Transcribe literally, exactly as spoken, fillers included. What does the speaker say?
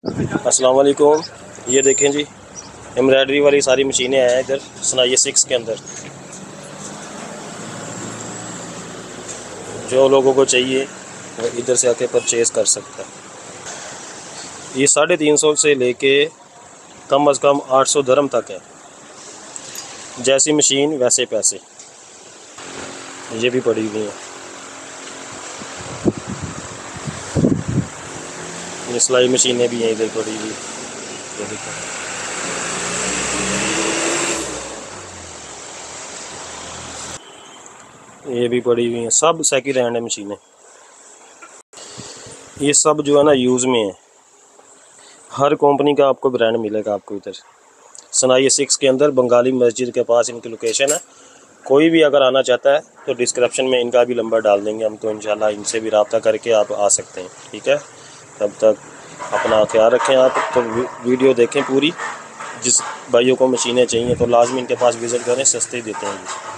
अस्सलाम वालेकुम। ये देखें जी, एम्ब्रॉयडरी वाली सारी मशीनें हैं इधर सनाइए सिक्स के अंदर। जो लोगों को चाहिए वो इधर से आके परचेज़ कर सकता है। ये साढ़े तीन सौ से लेके कम अज़ कम आठ सौ दरम तक है। जैसी मशीन वैसे पैसे। ये भी पड़ी हुई हैं। ये सिलाई मशीनें भी हैं इधर पड़ी हुई। ये देखो, ये भी पड़ी हुई हैं। सब सेकंड हैंड है मशीनें। ये सब जो है ना यूज़ में है। हर कंपनी का आपको ब्रांड मिलेगा आपको इधर सनाइए सिक्स के अंदर। बंगाली मस्जिद के पास इनकी लोकेशन है। कोई भी अगर आना चाहता है तो डिस्क्रिप्शन में इनका भी नंबर डाल देंगे हम, तो इंशाल्लाह इनसे भी रब्ता करके आप आ सकते हैं। ठीक है, तब तक अपना ख्याल रखें आप। तो वीडियो देखें पूरी। जिस भाइयों को मशीनें चाहिए तो लाजमी इनके पास विज़िट करें, सस्ते देते हैं।